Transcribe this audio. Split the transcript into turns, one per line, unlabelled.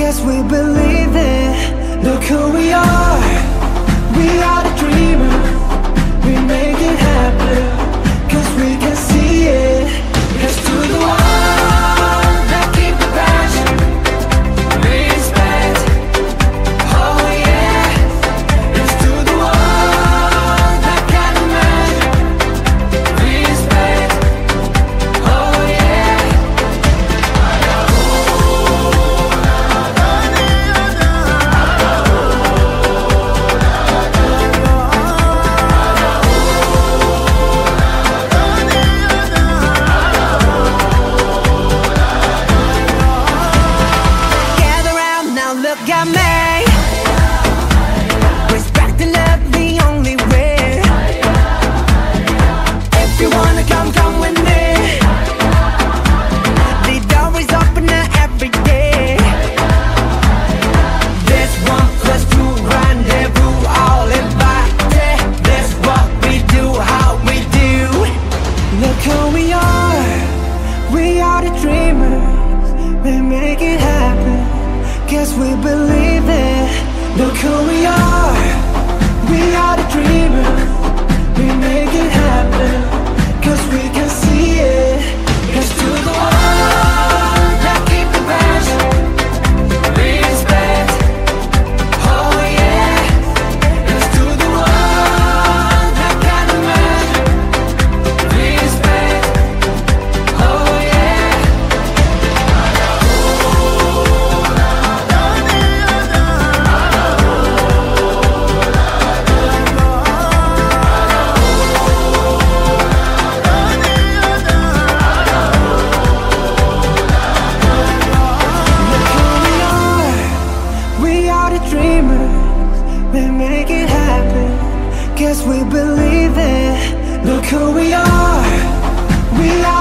guess we believe it. Look who we are the dreamers. We make it happen, cause we can see it. Here's to the one that keep the passion, respect. Oh yeah. Here's to the one that can imagine, respect. Oh yeah. Gather round now, look at me. Respect and love the only way. If you wanna come, come with me. The door is open now every day. This 1+2 rendezvous, all invited. This what we do, how we do. Look who we are the dreamers. We make it happen, guess we believe it. Look who we are the dreamers. We make it happen, cause we can see it. Here's to the one that keep the passion, respect. Oh yeah. Here's to the one that can imagine, respect. Oh yeah. We are the dreamers. We make it happen, guess we believe it. Look who we are